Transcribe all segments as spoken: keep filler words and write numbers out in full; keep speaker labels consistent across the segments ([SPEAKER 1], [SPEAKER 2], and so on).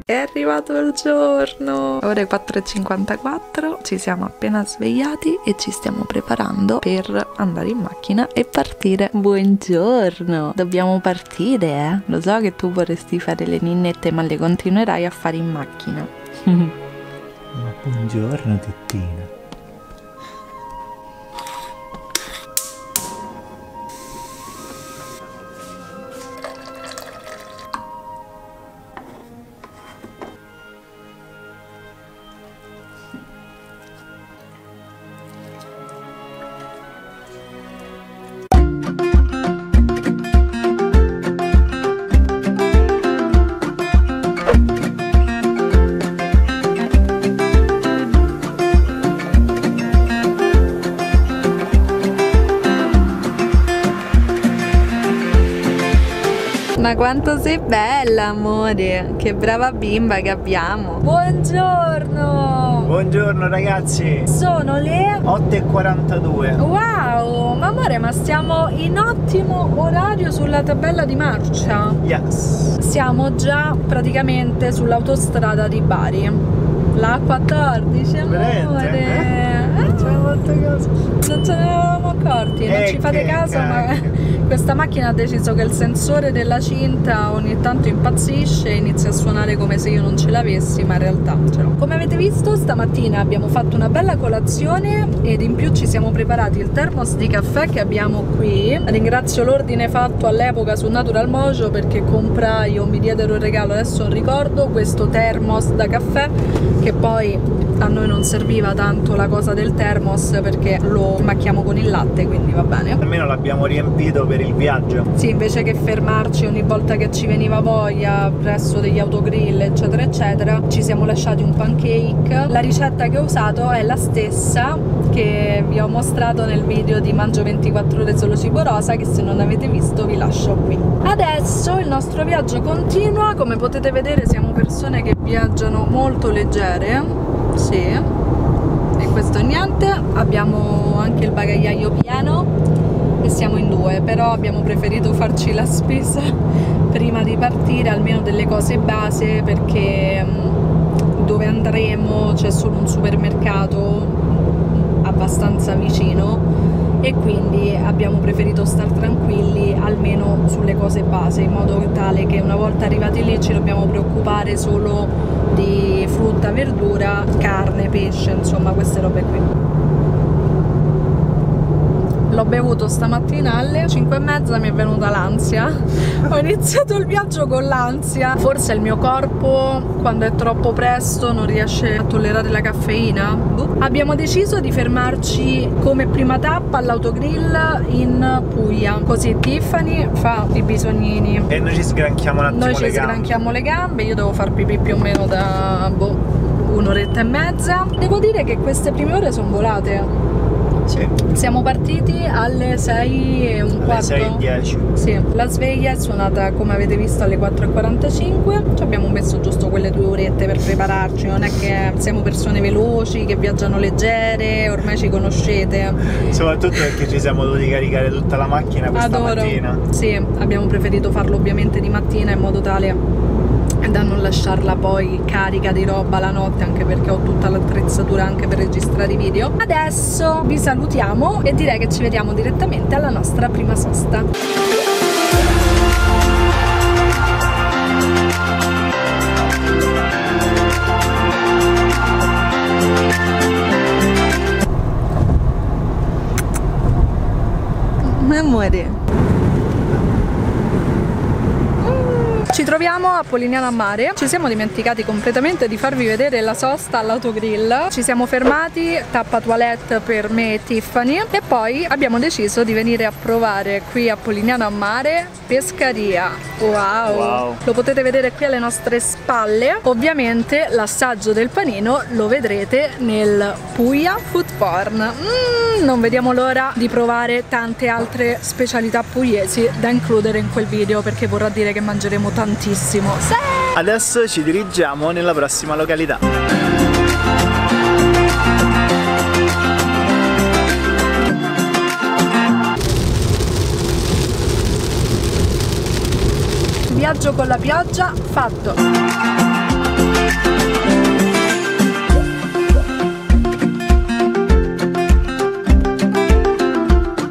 [SPEAKER 1] È arrivato il giorno! Ore quattro e cinquantaquattro, ci siamo appena svegliati e ci stiamo preparando per andare in macchina e partire. Buongiorno! Dobbiamo partire, eh? Lo so che tu vorresti fare le ninnette, ma le continuerai a fare in macchina.
[SPEAKER 2] Ma buongiorno, Tettina.
[SPEAKER 1] Ma quanto sei bella, amore! Che brava bimba che abbiamo! Buongiorno!
[SPEAKER 2] Buongiorno ragazzi!
[SPEAKER 1] Sono le
[SPEAKER 2] otto e quarantadue.
[SPEAKER 1] Wow! Ma amore, ma stiamo in ottimo orario sulla tabella di marcia!
[SPEAKER 2] Yes!
[SPEAKER 1] Siamo già praticamente sull'autostrada di Bari. La quattordici, amore!
[SPEAKER 2] Eh? Non ce l'ho fatto caso!
[SPEAKER 1] Non ce ne eravamo accorti, non
[SPEAKER 2] eh,
[SPEAKER 1] ci fate
[SPEAKER 2] che
[SPEAKER 1] caso,
[SPEAKER 2] cacchio.
[SPEAKER 1] ma questa macchina ha deciso che il sensore della cinta ogni tanto impazzisce e inizia a suonare come se io non ce l'avessi, ma in realtà ce l'ho. Come avete visto, stamattina abbiamo fatto una bella colazione ed in più ci siamo preparati il thermos di caffè che abbiamo qui. Ringrazio l'ordine fatto all'epoca su Natural Mojo perché comprai o mi diedero il regalo, adesso non ricordo, questo thermos da caffè, che poi a noi non serviva tanto la cosa del thermos perché lo macchiamo con il latte, quindi va bene.
[SPEAKER 2] Almeno l'abbiamo riempito per il viaggio.
[SPEAKER 1] Sì, invece che fermarci ogni volta che ci veniva voglia presso degli autogrill eccetera eccetera, ci siamo lasciati un pancake. La ricetta che ho usato è la stessa che vi ho mostrato nel video di Mangio ventiquattro ore solo cibo rosa, che se non avete visto vi lascio qui. Adesso il nostro viaggio continua, come potete vedere siamo persone che viaggiano molto leggere. Sì, e questo è niente. Abbiamo anche il bagagliaio pieno e siamo in due, però abbiamo preferito farci la spesa prima di partire, almeno delle cose base, perché dove andremo c'è solo un supermercato abbastanza vicino e quindi abbiamo preferito star tranquilli almeno sulle cose base, in modo tale che una volta arrivati lì ci dobbiamo preoccupare solo di frutta, verdura, carne, pesce, insomma queste robe qui. L'ho bevuto stamattina alle cinque e mezza, mi è venuta l'ansia. Ho iniziato il viaggio con l'ansia. Forse il mio corpo, quando è troppo presto, non riesce a tollerare la caffeina. Boh. Abbiamo deciso di fermarci come prima tappa all'autogrill in Puglia. Così Tiffany fa i bisognini
[SPEAKER 2] E noi ci sgranchiamo un attimo
[SPEAKER 1] Noi ci
[SPEAKER 2] le gambe.
[SPEAKER 1] sgranchiamo le gambe. Io devo far pipì più o meno da boh, un'oretta e mezza. Devo dire che queste prime ore sono volate.
[SPEAKER 2] Sì.
[SPEAKER 1] Siamo partiti alle sei e un quarto.
[SPEAKER 2] Alle sei e dieci.
[SPEAKER 1] Sì, la sveglia è suonata come avete visto alle quattro e quarantacinque. Ci abbiamo messo giusto quelle due orette per prepararci. Non è che siamo persone veloci, che viaggiano leggere, ormai ci conoscete.
[SPEAKER 2] Soprattutto perché ci siamo dovuti caricare tutta la macchina questa
[SPEAKER 1] Adoro.
[SPEAKER 2] mattina.
[SPEAKER 1] Sì, abbiamo preferito farlo ovviamente di mattina in modo tale da non lasciarla poi carica di roba la notte, anche perché ho tutta l'attrezzatura anche per registrare i video. Adesso vi salutiamo e direi che ci vediamo direttamente alla nostra prima sosta. Amore, ci troviamo a Polignano a Mare. Ci siamo dimenticati completamente di farvi vedere la sosta all'autogrill. Ci siamo fermati, tappa toilette per me e Tiffany, e poi abbiamo deciso di venire a provare qui a Polignano a Mare Pescaria. Wow.
[SPEAKER 2] Wow.
[SPEAKER 1] Lo potete vedere qui alle nostre spalle. Ovviamente l'assaggio del panino lo vedrete nel Puglia Food Porn. Mm, non vediamo l'ora di provare tante altre specialità pugliesi da includere in quel video, perché vorrà dire che mangeremo tantissimo. Sì!
[SPEAKER 2] Adesso ci dirigiamo nella prossima località.
[SPEAKER 1] Viaggio con la pioggia fatto.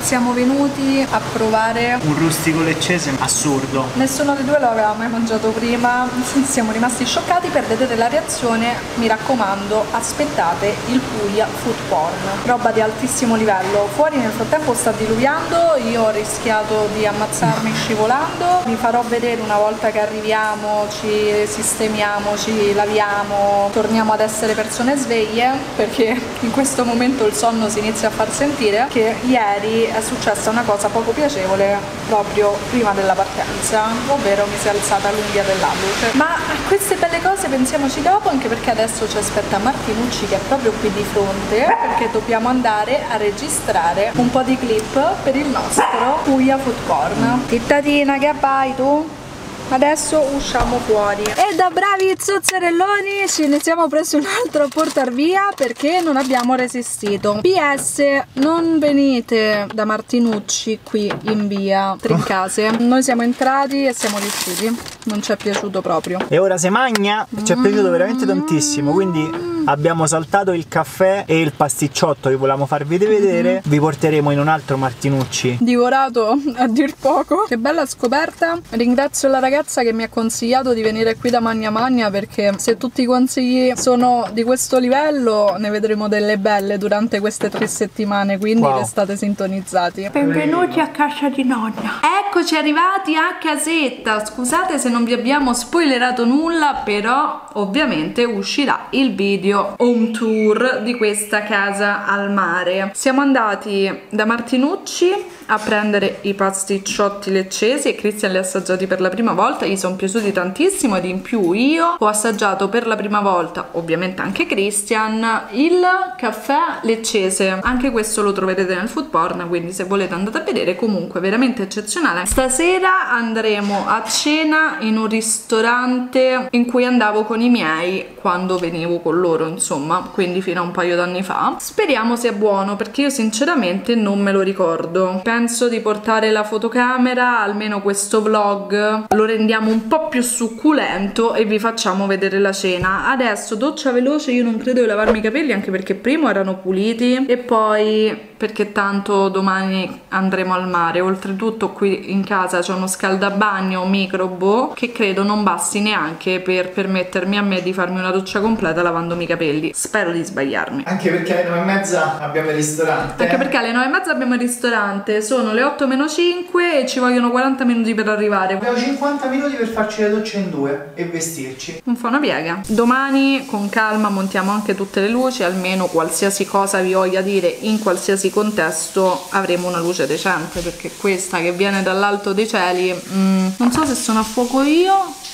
[SPEAKER 1] siamo venuti a provare
[SPEAKER 2] un rustico leccese assurdo.
[SPEAKER 1] Nessuno di due lo aveva mai mangiato prima, siamo rimasti scioccati. Per vedere la reazione, mi raccomando, aspettate il Puglia Food Porn, roba di altissimo livello. Fuori nel frattempo sta diluviando, io ho rischiato di ammazzarmi scivolando. Vi farò vedere una volta che arriviamo, ci sistemiamo, ci laviamo, torniamo ad essere persone sveglie, perché in questo momento il sonno si inizia a far sentire, che ieri è successa una cosa poco piacevole proprio prima della partenza, ovvero mi si è alzata l'unghia dell'alluce. Ma a queste belle cose pensiamoci dopo, anche perché adesso ci aspetta Martinucci, che è proprio qui di fronte, perché dobbiamo andare a registrare un po' di clip per il nostro Puglia Food Porn. Tittatina, che vai tu? Adesso usciamo fuori e da bravi zuzzerelloni ci ne siamo presi un altro a portar via perché non abbiamo resistito. P S non venite da Martinucci qui in via Trincase. Noi siamo entrati e siamo riusciti, non ci è piaciuto proprio.
[SPEAKER 2] E ora se magna, ci è piaciuto veramente tantissimo, quindi abbiamo saltato il caffè e il pasticciotto che volevamo farvi vedere. Vi porteremo in un altro Martinucci.
[SPEAKER 1] Divorato a dir poco. Che bella scoperta. Ringrazio la ragazza che mi ha consigliato di venire qui da Magna Magna, perché se tutti i consigli sono di questo livello ne vedremo delle belle durante queste tre settimane, quindi wow, restate sintonizzati. Benvenuti a casa di nonna. Eccoci arrivati a casetta. Scusate se non vi abbiamo spoilerato nulla, però ovviamente uscirà il video home tour di questa casa al mare. Siamo andati da Martinucci a prendere i pasticciotti leccesi e Cristian li ha assaggiati per la prima volta, gli sono piaciuti tantissimo, ed in più io ho assaggiato per la prima volta, ovviamente anche Cristian, il caffè leccese. Anche questo lo troverete nel food porn, quindi se volete andate a vedere. Comunque veramente eccezionale. Stasera andremo a cena in un ristorante in cui andavo con i miei quando venivo con loro, insomma, quindi fino a un paio d'anni fa. Speriamo sia buono, perché io sinceramente non me lo ricordo. Penso di portare la fotocamera, almeno questo vlog lo rendiamo un po' più succulento e vi facciamo vedere la cena. Adesso doccia veloce, io non credo di lavarmi i capelli, anche perché prima erano puliti e poi perché tanto domani andremo al mare. Oltretutto qui in casa c'è uno scaldabagno microbo che credo non basti neanche per permettermi a me di farmi una doccia completa lavandomi i capelli. Spero di sbagliarmi.
[SPEAKER 2] Anche perché alle nove e mezza abbiamo il ristorante.
[SPEAKER 1] Anche perché alle nove e mezza abbiamo il ristorante, sono le otto meno cinque e ci vogliono quaranta minuti per arrivare.
[SPEAKER 2] Abbiamo cinquanta minuti per farci la doccia in due e vestirci.
[SPEAKER 1] Non fa una piega. Domani con calma montiamo anche tutte le luci, almeno qualsiasi cosa vi voglia dire in qualsiasi contesto avremo una luce decente, perché questa che viene dall'alto dei cieli, mm, non so se sono a fuoco io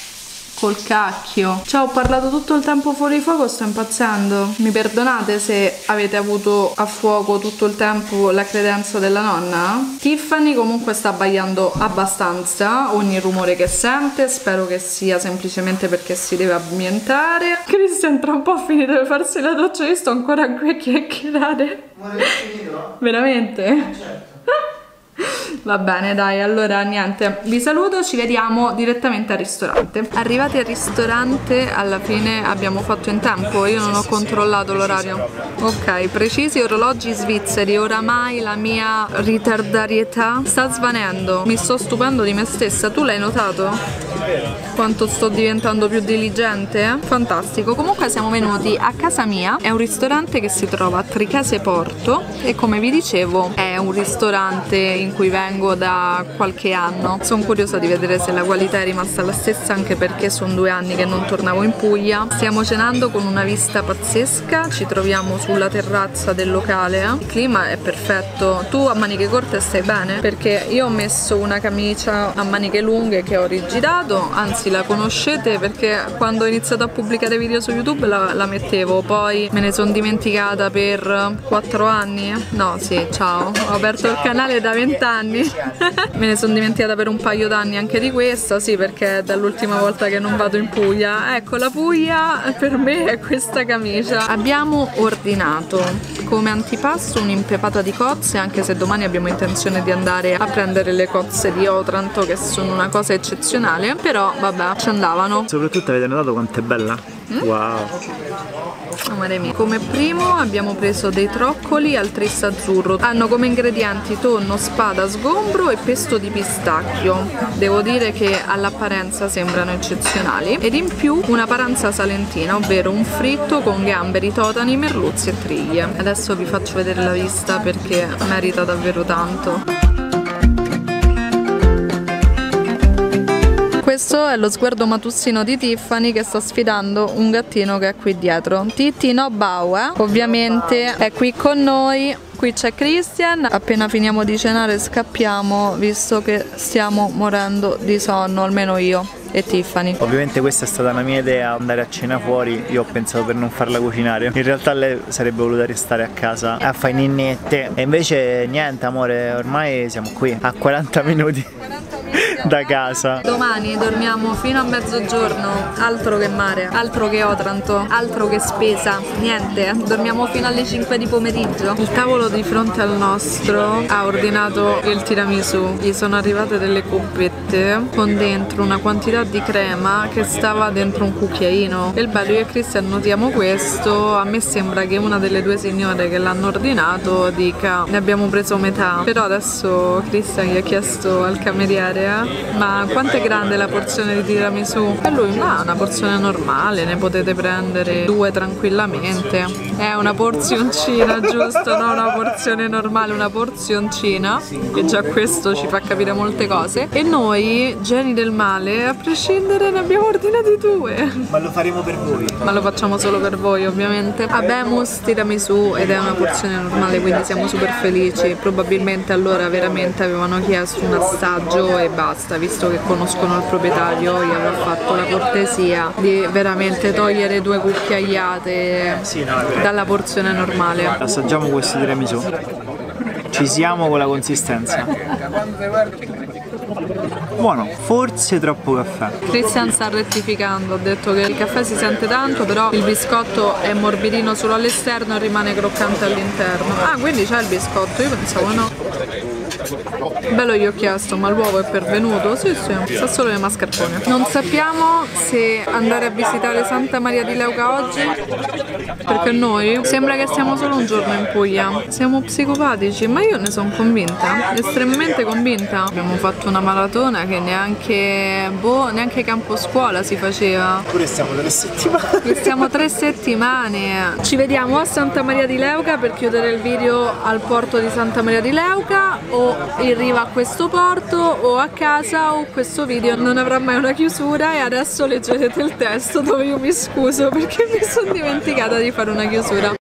[SPEAKER 1] col cacchio. Cioè, ho parlato tutto il tempo fuori fuoco, sto impazzendo. Mi perdonate se avete avuto a fuoco tutto il tempo la credenza della nonna? Tiffany comunque sta abbaiando abbastanza ogni rumore che sente, spero che sia semplicemente perché si deve ambientare. Christian tra un po' finito di farsi la doccia, io sto ancora qui a chiacchierare.
[SPEAKER 2] Vuole finito?
[SPEAKER 1] Veramente?
[SPEAKER 2] Eh, certo.
[SPEAKER 1] Va bene, dai, allora niente, vi saluto, ci vediamo direttamente al ristorante. Arrivati al ristorante alla fine abbiamo fatto in tempo, io non ho controllato l'orario. Ok, precisi orologi svizzeri, oramai la mia ritardarietà sta svanendo, mi sto stupendo di me stessa. Tu l'hai notato? Quanto sto diventando più diligente? Fantastico. Comunque siamo venuti a casa mia, è un ristorante che si trova a Tricase Porto e come vi dicevo è un ristorante in cui vengo da qualche anno. Sono curiosa di vedere se la qualità è rimasta la stessa, anche perché sono due anni che non tornavo in Puglia. Stiamo cenando con una vista pazzesca, ci troviamo sulla terrazza del locale, il clima è perfetto. Tu a maniche corte stai bene? Perché io ho messo una camicia a maniche lunghe che ho rigirato, anzi la conoscete perché quando ho iniziato a pubblicare video su YouTube la, la mettevo, poi me ne sono dimenticata per quattro anni. No, sì, ciao, ho aperto il canale da vent'anni. Me ne sono dimenticata per un paio d'anni anche di questa, sì, perché è dall'ultima volta che non vado in Puglia. Ecco, la Puglia per me è questa camicia. Abbiamo ordinato come antipasto un'impepata di cozze, anche se domani abbiamo intenzione di andare a prendere le cozze di Otranto, che sono una cosa eccezionale, però vabbè, ci andavano.
[SPEAKER 2] Soprattutto avete notato quanto è bella?
[SPEAKER 1] Mm?
[SPEAKER 2] Wow.
[SPEAKER 1] Amore mio. Come primo abbiamo preso dei troccoli al tris azzurro. Hanno come ingredienti tonno, spada, sgombro e pesto di pistacchio. Devo dire che all'apparenza sembrano eccezionali. Ed in più una paranza salentina, ovvero un fritto con gamberi, totani, merluzzi e triglie. Adesso vi faccio vedere la vista perché merita davvero tanto. Questo è lo sguardo matussino di Tiffany che sta sfidando un gattino che è qui dietro. Titti no bau, eh? Ovviamente è qui con noi. Qui c'è Christian, appena finiamo di cenare scappiamo visto che stiamo morendo di sonno, almeno io e Tiffany.
[SPEAKER 2] Ovviamente questa è stata una mia idea, andare a cena fuori, io ho pensato per non farla cucinare. In realtà lei sarebbe voluta restare a casa a fare ninnette e invece niente amore, ormai siamo qui a quaranta minuti da casa.
[SPEAKER 1] Domani dormiamo fino a mezzogiorno, altro che mare, altro che Otranto, altro che spesa, niente, dormiamo fino alle cinque di pomeriggio. Il tavolo di fronte al nostro ha ordinato il tiramisù, gli sono arrivate delle coppette con dentro una quantità di crema che stava dentro un cucchiaino. E il bello, io e Christian notiamo questo, a me sembra che una delle due signore che l'hanno ordinato dica ne abbiamo preso metà, però adesso Christian gli ha chiesto al cameriere ma quanto è grande la porzione di tiramisù? E lui, ma una porzione normale, ne potete prendere due tranquillamente. È una porzioncina, giusto? Non una porzione normale, una porzioncina, e già questo ci fa capire molte cose. E noi, geni del male, a prescindere ne abbiamo ordinati due.
[SPEAKER 2] Ma lo faremo per voi.
[SPEAKER 1] Ma lo facciamo solo per voi, ovviamente. Habemus tiramisù ed è una porzione normale, quindi siamo super felici. Probabilmente allora veramente avevano chiesto un assaggio e basta, visto che conoscono il proprietario, gli avrà fatto la cortesia di veramente togliere due cucchiaiate
[SPEAKER 2] sì, no,
[SPEAKER 1] dalla porzione normale.
[SPEAKER 2] Assaggiamo questo tiramisù. Ci siamo con la consistenza. Buono, forse troppo caffè.
[SPEAKER 1] Christian sta rettificando, ha detto che il caffè si sente tanto, però il biscotto è morbidino solo all'esterno e rimane croccante all'interno. Ah, quindi c'è il biscotto, io pensavo no. Bello, gli ho chiesto, ma l'uovo è pervenuto? Sì, sì, sa solo le mascarpone. Non sappiamo se andare a visitare Santa Maria di Leuca oggi, perché noi sembra che stiamo solo un giorno in Puglia. Siamo psicopatici, ma io ne sono convinta, estremamente convinta. Abbiamo fatto una maratona che neanche, boh, neanche campo scuola si faceva.
[SPEAKER 2] Pure stiamo tre settimane.
[SPEAKER 1] Stiamo tre settimane. Ci vediamo a Santa Maria di Leuca per chiudere il video al porto di Santa Maria di Leuca, o in riva a questo porto, o a casa, o questo video non avrà mai una chiusura. E adesso leggerete il testo dove io mi scuso perché mi sono dimenticata di fare una chiusura.